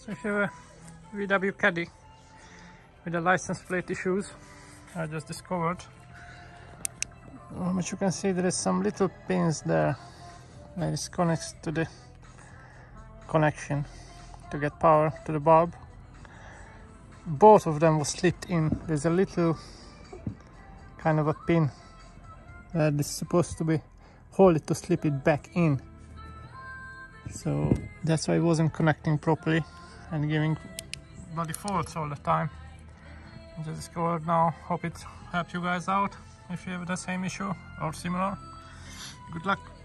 So here a VW Caddy with the license plate issues I just discovered. But you can see there is some little pins there that is connects to the connection to get power to the bulb. Both of them were slipped in. There's a little kind of a pin that is supposed to be hold it to slip it back in. So that's why it wasn't connecting properly and giving bloody faults all the time. I just discovered now. Hope it helped you guys out if you have the same issue or similar. Good luck.